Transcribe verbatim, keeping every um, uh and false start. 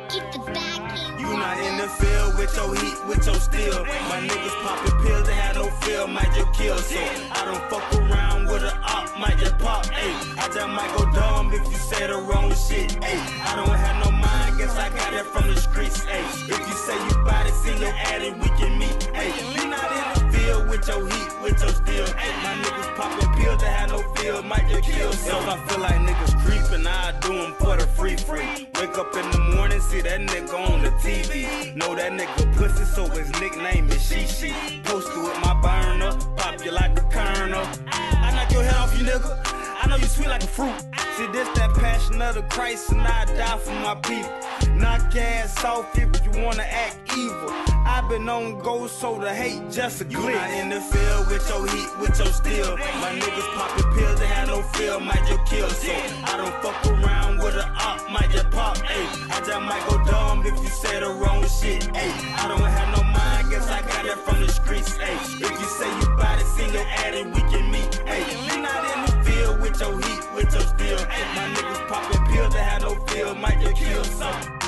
You not in the field with your heat, with your steel. My niggas poppin' pills, they had no feel, might just kill. So I don't fuck around with a op, might just pop. Ayy, I just might go dumb if you say the wrong shit. Ayy, I don't have no mind, guess I got it from the streets. Ayy, if you say you bout it, send your Addy, we can meet. Ayy, you not in the field with your heat, with your steel. My niggas poppin' pills, they had no feel, might just kill. So if I feel like niggas creepin', I do them for the free free. Wake up in the morning, see that nigga on the T V. Know that nigga pussy, so his nickname is She She. Posted with my burner, pop you like a kernel. I knock your head off, you nigga. I know you sweet like a fruit. See, this that passion of the Christ, and I die for my people. Knock your ass off if you wanna act evil. I been on go, so the hate just a glitch. You not in the field with your heat, with your steel. My niggas poppin' pills, they had no feel, might just kill. So I don't fuck around with a op, might just pop. Ayy, I just might go dumb if you say the wrong shit. Ayy, I don't have no mind, guess I got it from the streets. Ayy, if you say you bout it, send your Addy, we can meet. Ayy, you not in the field with your heat, with your steel. My niggas poppin' pills, they had no feel, might just kill some.